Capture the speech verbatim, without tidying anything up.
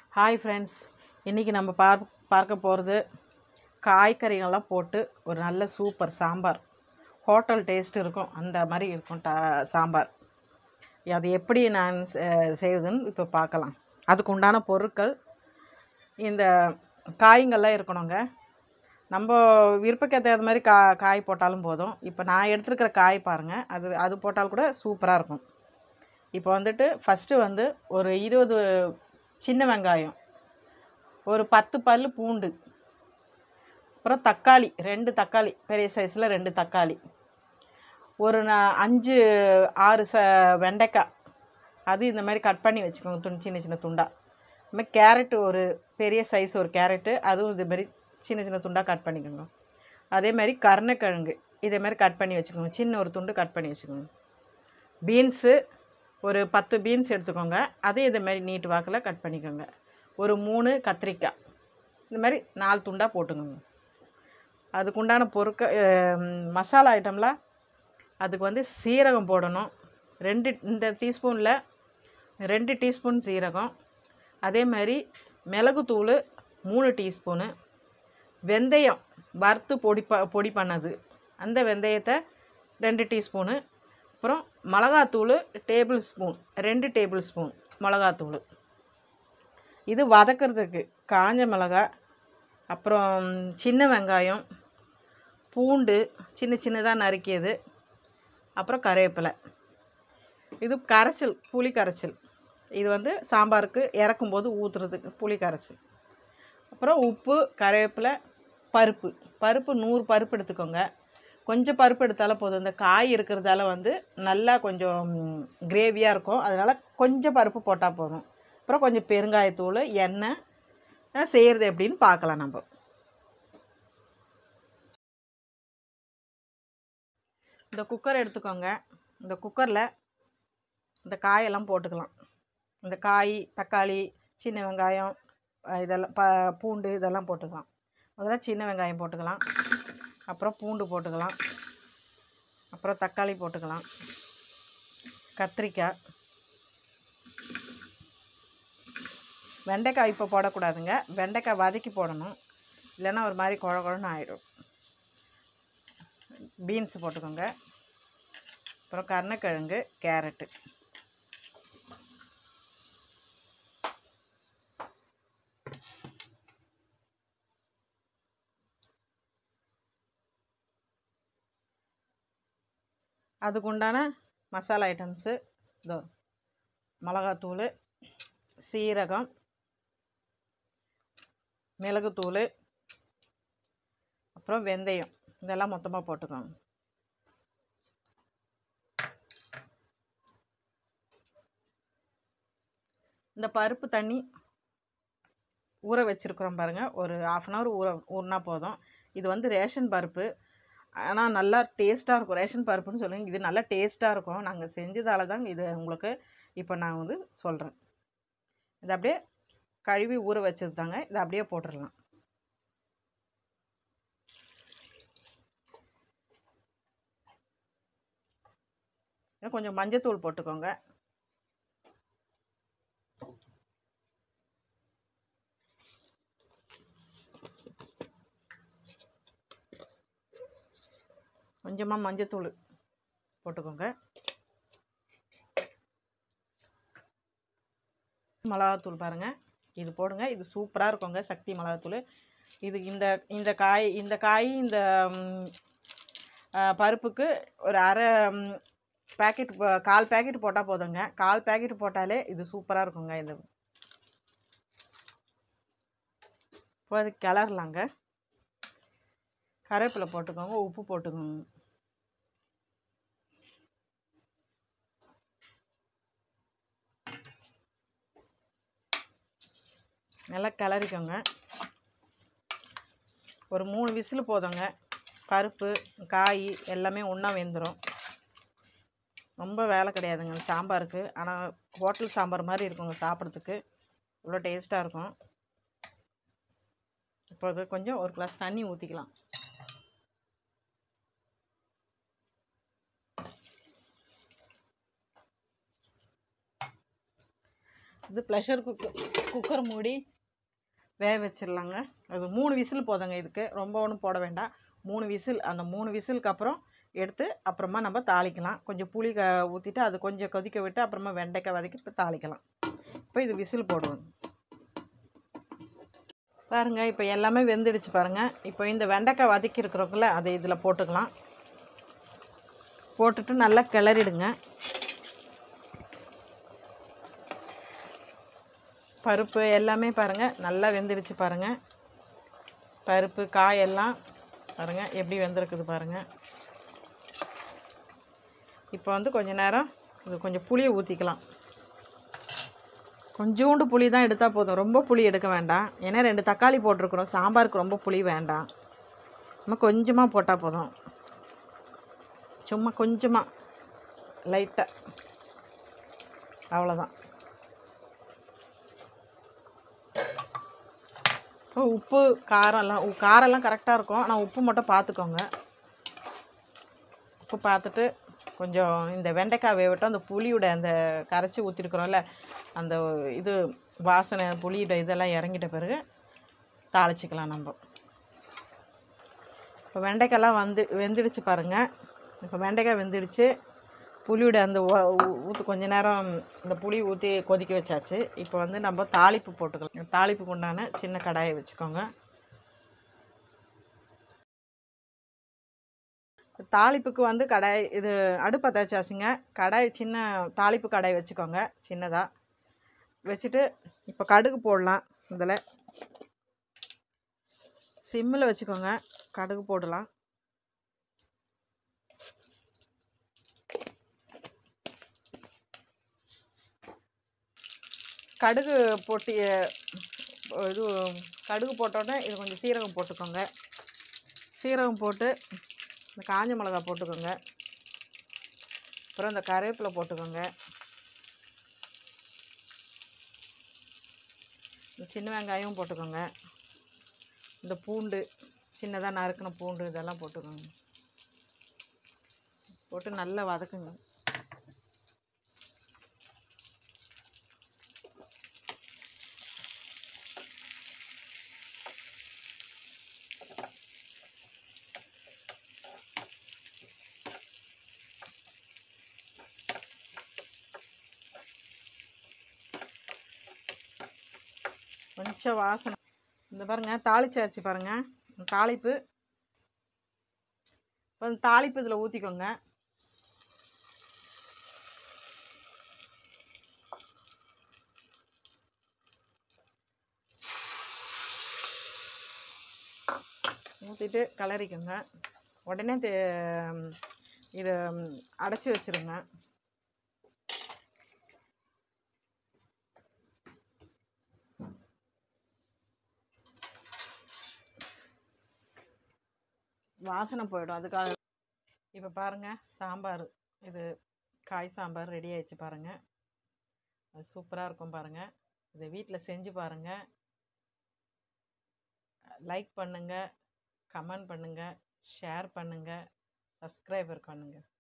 Hi friends, இன்றைக்கி நம்ம பார் பார்க்க போகிறது காய்கறிகள்லாம் போட்டு ஒரு நல்ல சூப்பர் சாம்பார். ஹோட்டல் டேஸ்ட் இருக்கும், அந்த மாதிரி இருக்கும் டா சாம்பார். அது எப்படி நான் செய்வதுன்னு இப்போ பார்க்கலாம். அதுக்கு உண்டான பொருட்கள் இந்த காய்கள்லாம் இருக்கணுங்க. நம்ம விருப்பக்கேற்ற அது மாதிரி கா காய் போட்டாலும் போதும். இப்போ நான் எடுத்துருக்கிற காய் பாருங்கள், அது அது போட்டால் கூட சூப்பராக இருக்கும். இப்போ வந்துட்டு ஃபஸ்ட்டு வந்து ஒரு இருபது சின்ன வெங்காயம், ஒரு பத்து பல் பூண்டு, அப்புறம் தக்காளி ரெண்டு தக்காளி பெரிய சைஸில் ரெண்டு தக்காளி, ஒரு நான் அஞ்சு ஆறு ச வெண்டைக்காய், அது இந்த மாதிரி கட் பண்ணி வச்சுக்கோங்க துணி சின்ன சின்ன துண்டாக. இதுமாதிரி கேரட்டு ஒரு பெரிய சைஸ் ஒரு கேரட்டு, அதுவும் இதுமாரி சின்ன சின்ன துண்டாக கட் பண்ணிக்கோங்க. அதே மாதிரி கருணக்கிழங்கு இதேமாதிரி கட் பண்ணி வச்சுக்கோங்க, சின்ன ஒரு துண்டு கட் பண்ணி வச்சுக்கோங்க. பீன்ஸு ஒரு பத்து பீன்ஸ் எடுத்துக்கோங்க, அதே இதேமாரி நீட்டு வாக்கில் கட் பண்ணிக்கோங்க. ஒரு மூணு கத்திரிக்காய், இந்த மாதிரி நாலு துண்டாக போட்டுக்கோங்க. அதுக்குண்டான பொருட்க மசாலா ஐட்டம்லாம் அதுக்கு வந்து சீரகம் போடணும். ரெண்டு இந்த டீஸ்பூனில் ரெண்டு டீஸ்பூன் சீரகம், அதே மாதிரி மிளகுத்தூள் மூணு டீஸ்பூனு, வெந்தயம் வறுத்து பொடி ப பொடி பண்ணது அந்த வெந்தயத்தை ரெண்டு டீஸ்பூனு, அப்புறம் மிளகாத்தூள் டேபிள் ஸ்பூன் ரெண்டு டேபிள் ஸ்பூன் மிளகாத்தூள். இது வதக்கிறதுக்கு காஞ்ச மிளகா, அப்புறம் சின்ன வெங்காயம், பூண்டு சின்ன சின்னதாக நறுக்கியது, அப்புறம் கருவேப்பிலை. இது கரைச்சல், புளி கரைச்சல். இது வந்து சாம்பாருக்கு இறக்கும்போது ஊற்றுறதுக்கு புளி கரைச்சல். அப்புறம் உப்பு, கருவேப்பிலை, பருப்பு பருப்பு நூறு பருப்பு எடுத்துக்கோங்க. கொஞ்சம் பருப்பு எடுத்தாலும் போதும். இந்த காய் இருக்கிறதால வந்து நல்லா கொஞ்சம் கிரேவியாக இருக்கும், அதனால் கொஞ்சம் பருப்பு போட்டால் போதும். அப்புறம் கொஞ்சம் பெருங்காயத்தூள், எண்ணெய். செய்கிறது எப்படின்னு பார்க்கலாம். நம்ம இந்த குக்கர் எடுத்துக்கோங்க. இந்த குக்கரில் இந்த காயெல்லாம் போட்டுக்கலாம். இந்த காய், தக்காளி, சின்ன வெங்காயம், இதெல்லாம் ப பூண்டு இதெல்லாம் போட்டுக்கலாம். முதல்ல சின்ன வெங்காயம் போட்டுக்கலாம், அப்புறம் பூண்டு போட்டுக்கலாம், அப்புறம் தக்காளி போட்டுக்கலாம், கத்திரிக்காய், வெண்டைக்காய் இப்போ போடக்கூடாதுங்க, வெண்டைக்காய் வதக்கி போடணும், இல்லைன்னா ஒரு மாதிரி குழ குழன்னு ஆகிடும். பீன்ஸ் போட்டுக்கோங்க, அப்புறம் கருணக்கிழங்கு, கேரட்டு. அதுக்குண்டான மசாலா ஐட்டம்ஸு இதோ மிளகாத்தூள், சீரகம், மிளகுத்தூள், அப்புறம் வெந்தயம், இதெல்லாம் மொத்தமாக போட்டுக்கோங்க. இந்த பருப்பு தண்ணி ஊற வச்சுருக்குறோம் பாருங்கள், ஒரு ஆஃப் அன் ஹவர் ஊற ஊறினா போதும். இது வந்து ரேஷன் பருப்பு, ஆனால் நல்லா டேஸ்ட்டாக இருக்கும். ரேஷன் பருப்புன்னு சொல்லுங்க, இது நல்லா டேஸ்ட்டாக இருக்கும். நாங்கள் செஞ்சதால தான் இது உங்களுக்கு இப்போ நான் வந்து சொல்கிறேன். இது அப்படியே கழுவி ஊற வச்சது தாங்க, இதை அப்படியே போட்டுடலாம். கொஞ்சம் மஞ்சத்தூள் போட்டுக்கோங்க. கொஞ்சமாக மஞ்சத்தூள் போட்டுக்கோங்க. மிளகாத்தூள் பாருங்கள், இது போடுங்க, இது சூப்பராக இருக்குங்க, சக்தி மிளகாத்தூள். இது இந்த இந்த காய் இந்த காய் இந்த பருப்புக்கு ஒரு அரை பேக்கெட், கால் பேக்கெட் போட்டால் போதுங்க. கால் பேக்கெட் போட்டாலே இது சூப்பராக இருக்குங்க. இது இப்போ அது கிளறலாங்க. கருவேப்பிலை போட்டுக்கோங்க, உப்பு போட்டுக்கோங்க. நல்லா கிளறிக்கோங்க. ஒரு மூணு விசில் போதுங்க, பருப்பு காய் எல்லாமே ஒன்றா வெந்துடும். ரொம்ப வேலை கிடையாதுங்க சாம்பாருக்கு, ஆனால் ஹோட்டல் சாம்பார் மாதிரி இருக்குங்க சாப்பிட்றதுக்கு, இவ்வளோ டேஸ்ட்டாக இருக்கும். இப்போ கொஞ்சம் ஒரு கிளாஸ் தண்ணி ஊற்றிக்கலாம். இது ப்ரெஷர் குக்கர் குக்கர் மூடி வேக வச்சிடலாங்க. அது மூணு விசில் போதுங்க இதுக்கு, ரொம்ப ஒன்றும் போட வேண்டாம். மூணு விசில், அந்த மூணு விசிலுக்கு அப்புறம் எடுத்து அப்புறமா நம்ம தாளிக்கலாம். கொஞ்சம் புளி க ஊற்றிட்டு அது கொஞ்சம் கொதிக்க விட்டு அப்புறமா வெண்டைக்காய் வதக்கி இப்போ தாளிக்கலாம். இப்போ இது விசில் போடுவோம் பாருங்கள். இப்போ எல்லாமே வெந்துடுச்சு பாருங்கள். இப்போ இந்த வெண்டைக்காய் வதக்கி இருக்கிறோக்குள்ள அதை இதில் போட்டுக்கலாம். போட்டுட்டு நல்லா கிளறிடுங்க. பருப்பு எல்லாமே பாருங்கள் நல்லா வெந்துடுச்சு பாருங்கள். பருப்பு காயெல்லாம் பாருங்கள் எப்படி வெந்திருக்குது பாருங்கள். இப்போ வந்து கொஞ்ச நேரம் இது கொஞ்சம் புளியை ஊற்றிக்கலாம். கொஞ்சோண்டு புளி தான் எடுத்தால் போதும், ரொம்ப புளி எடுக்க வேண்டாம். ஏன்னா ரெண்டு தக்காளி போட்டிருக்குறோம், சாம்பாருக்கு ரொம்ப புளி வேண்டாம். நம்ம கொஞ்சமாக போட்டால் போதும், சும்மா கொஞ்சமாக லைட்டாக, அவ்வளோதான். இப்போ உப்பு காரம்லாம் காரம்லாம் கரெக்டாக இருக்கும், ஆனால் உப்பு மட்டும் பார்த்துக்கோங்க. உப்பு பார்த்துட்டு கொஞ்சம் இந்த வெண்டைக்காய் வேகட்டும். அந்த புளியோட அந்த கரைச்சி ஊற்றிருக்கிறோம்ல அந்த இது வாசனை, புளியோட இதெல்லாம் இறங்கிட்ட பிறகு தாளிச்சிக்கலாம் நம்ம. இப்போ வெண்டைக்காயெல்லாம் வந்து வெந்துடுச்சு பாருங்கள். இப்போ வெண்டைக்காய் வெந்துடுச்சு. புளியோட அந்த ஊற்று கொஞ்ச நேரம் இந்த புளி ஊற்றி கொதிக்க வச்சாச்சு. இப்போ வந்து நம்ம தாளிப்பு போட்டுக்கலாம். தாளிப்புக்கு உண்டான சின்ன கடாயை வச்சுக்கோங்க. தாளிப்புக்கு வந்து கடாய் இது அடுப்பை தச்சாச்சுங்க. கடாய் சின்ன தாளிப்பு கடாய் வச்சுக்கோங்க, சின்னதாக வச்சுட்டு இப்போ கடுகு போடலாம். இதில் சிம்மில் வச்சுக்கோங்க, கடுகு போடலாம். கடுகு போட்டு இது கடுகு போட்டோன்னே இது கொஞ்சம் சீரகம் போட்டுக்கோங்க. சீரகம் போட்டு இந்த காஞ்ச மிளகா போட்டுக்கோங்க. அப்புறம் இந்த கருவேப்பிலை போட்டுக்கோங்க. இந்த சின்ன வெங்காயம் போட்டுக்கோங்க. இந்த பூண்டு சின்னதாக நறுக்கின பூண்டு இதெல்லாம் போட்டுக்கோங்க. போட்டு நல்லா வதக்குங்க. கொஞ்சம் வாசனை இந்த பாருங்கள் தாளிச்சாச்சு பாருங்கள். தாளிப்பு இப்போ தாளிப்பு இதில் ஊற்றிக்கோங்க. ஊற்றிட்டு கிளறிக்கோங்க. உடனே இதை அடைச்சி வச்சுருங்க. வாசனை போயிடும் அதுக்காக. இப்போ பாருங்கள் சாம்பார், இது காய் சாம்பார் ரெடி ஆயிடுச்சு பாருங்கள். அது சூப்பராக இருக்கும் பாருங்கள். இதை வீட்டில் செஞ்சு பாருங்கள். லைக் பண்ணுங்கள், கமெண்ட் பண்ணுங்கள், ஷேர் பண்ணுங்கள், சப்ஸ்கிரைபர் பண்ணுங்கள்.